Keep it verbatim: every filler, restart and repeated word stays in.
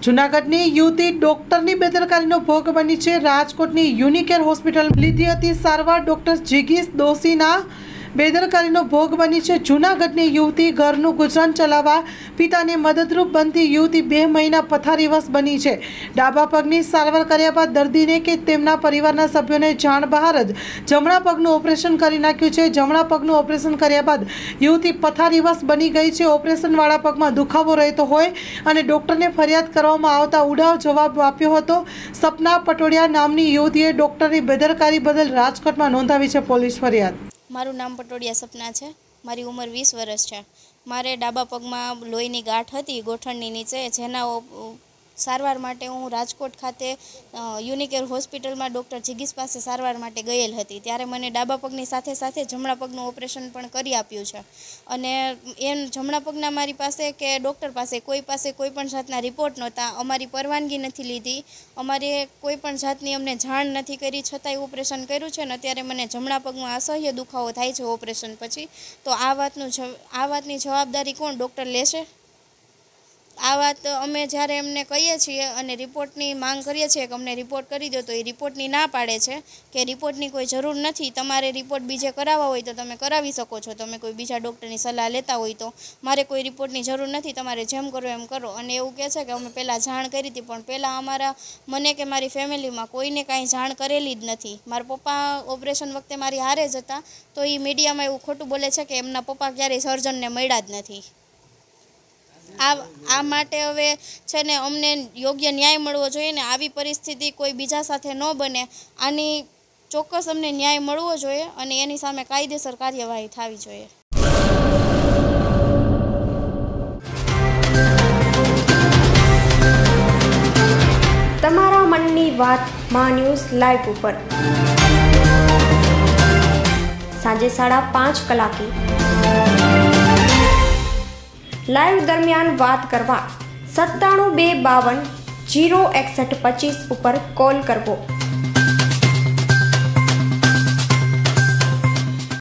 જૂનાગઢની યુવતી ડોક્ટરની બેદરકારીનો ભોગ બની છે। રાજકોટની યુનિકેર હોસ્પિટલ લીધી હતી સારવાર, ડોક્ટર જિગીશ દોશીના બેદરકારીનો ભોગ બની છે। જૂનાગઢની યુવતી ઘરનું ગુજરાન ચલાવવા પિતાને મદદરૂપ બનતી યુવતી બે મહિના પથારીવશ બની છે। ડાબા પગની સારવાર કર્યા બાદ દર્દીને કે તેમના પરિવારના સભ્યોને જાણ બહાર જ જમણા પગનું ઓપરેશન કરી નાખ્યું છે। જમણા પગનું ઓપરેશન કર્યા બાદ યુવતી પથારીવશ બની ગઈ છે। ઓપરેશનવાળા પગમાં દુખાવો રહેતો હોય અને ડોક્ટરને ફરિયાદ કરવામાં આવતા ઉડાવ જવાબ આપ્યો હતો। સપના પટોડિયા નામની યુવતીએ ડોક્ટરની બેદરકારી બદલ રાજકોટમાં નોંધાવી છે પોલીસ ફરિયાદ। મારું નામ પટોડિયા સપના છે। મારી ઉંમર વીસ વર્ષ છે। મારે ડાબા પગમાં લોહીની ગાંઠ હતી ગોઠણની નીચે, જેના સારવાર માટે હું રાજકોટ ખાતે યુનિકેર હોસ્પિટલમાં ડૉક્ટર જિગીશ પાસે સારવાર માટે ગયેલ હતી। ત્યારે મને ડાબા પગની સાથે સાથે જમણા પગનું ઓપરેશન પણ કરી આપ્યું છે અને એમ જમણા પગના મારી પાસે કે ડૉક્ટર પાસે કોઈ પાસે કોઈ પણ જાતના રિપોર્ટ નહોતા, અમારી પરવાનગી નથી લીધી, અમારે કોઈ પણ જાતની અમને જાણ નથી કરી, છતાંય ઓપરેશન કર્યું છે ને અત્યારે મને જમણા પગમાં અસહ્ય દુખાવો થાય છે ઓપરેશન પછી। તો આ વાતનું આ વાતની જવાબદારી કોણ ડૉક્ટર લેશે? આ વાત અમે જ્યારે એમને કહીએ છીએ અને રિપોર્ટની માંગ કરીએ છીએ કે અમને રિપોર્ટ કરી દો, તો એ રિપોર્ટની ના પાડે છે કે રિપોર્ટની કોઈ જરૂર નથી, તમારે રિપોર્ટ બીજે કરાવવા હોય તો તમે કરાવી શકો છો, તમે કોઈ બીજા ડૉક્ટરની સલાહ લેતા હોય તો, મારે કોઈ રિપોર્ટની જરૂર નથી, તમારે જેમ કરો એમ કરો। અને એવું કહે છે કે અમે પહેલાં જાણ કરી હતી, પણ પહેલાં અમારા મને કે મારી ફેમિલીમાં કોઈને કાંઈ જાણ કરેલી જ નથી। મારા પપ્પા ઓપરેશન વખતે મારી હારે જ હતા, તો એ મીડિયામાં એવું ખોટું બોલે છે કે એમના પપ્પા ક્યારેય સર્જનને મળ્યા જ નથી। આ આ માટે હવે છે ને અમને યોગ્ય ન્યાય મળવો જોઈએ ને આવી પરિસ્થિતિ કોઈ બીજા સાથે ન બને, આની ચોક્કસ અમને ન્યાય મળવો જોઈએ અને એની સામે કાયદેસર કાર્યવાહી થવી જોઈએ। તમારા મનની વાત માં ન્યૂઝ લાઈવ ઉપર સાંજે સાડા પાંચ કલાકે લાઈવ દરમિયાન વાત કરવા સત્તાણું બે બાવન જીરો એકસઠ પચીસ ઉપર કોલ કરવો।